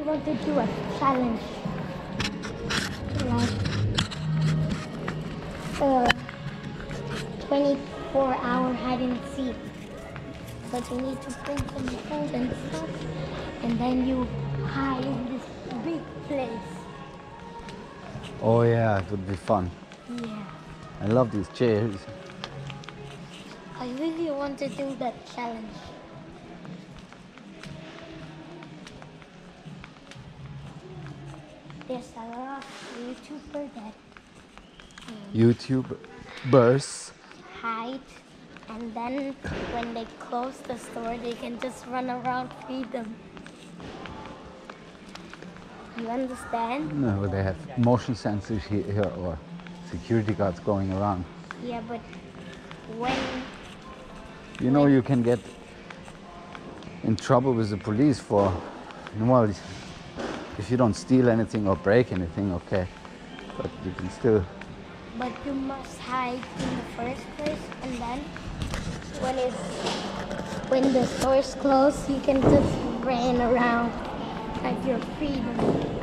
want to do a challenge, like 24-hour hide and seek. But you need to bring some food and stuff, and then you hide in this big place. Oh yeah, it would be fun. Yeah. I love these chairs. I really want to do that challenge. There's a lot of YouTubers that YouTubers. hide, and then when they close the store, they can just run around freedom. You understand? No, they have motion sensors here or security guards going around. Yeah, but when You know, you can get in trouble with the police for, well, if you don't steal anything or break anything, okay, but you can still. But you must hide in the first place, and then when the store's closed, you can just run around at your freedom.